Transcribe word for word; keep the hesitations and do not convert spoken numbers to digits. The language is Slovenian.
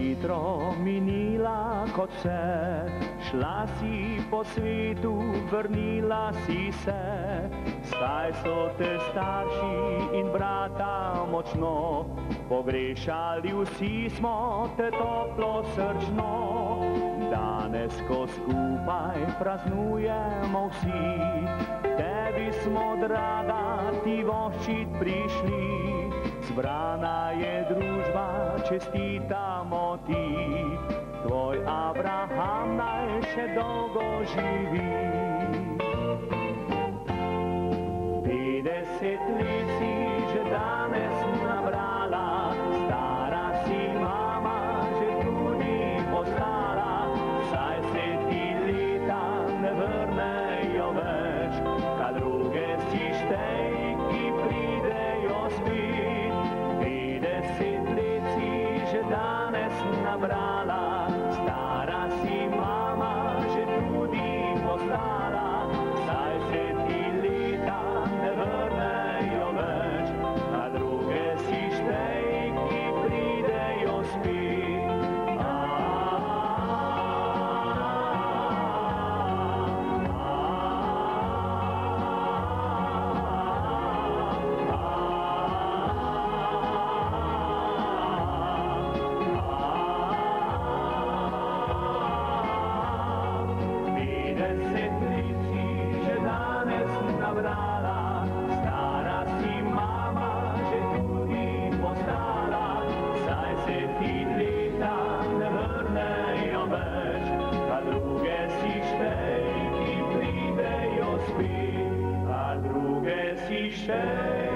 hitro minila kot se, šla si po svetu, vrnila si se, saj so te starši in brata močno pogrešali, vsi smo te toplo srčno. Danes, ko skupaj praznujemo vsi, tebi smo, draga, ti voščit prišli. Zbrana je družba, čestitamo ti, tvoj Abraham naj še dolgo živi. Petdeset let si že danes nabrala, stara si mama, že tudi postala, saj se ti leta ne vrnejo več, kad druge si štej, ki pridejo spet. Petdeset let si že danes nabrala, stara si mama, že tudi postala, saj se ti leta ne vrnejo več, a druge si štej, ki pridejo spet. Petdeset let si že danes nabrala, stara si mama, že tudi postala, saj se ti leta ne vrnejo več, a druge si štej, ki pridejo spet, a druge si štej.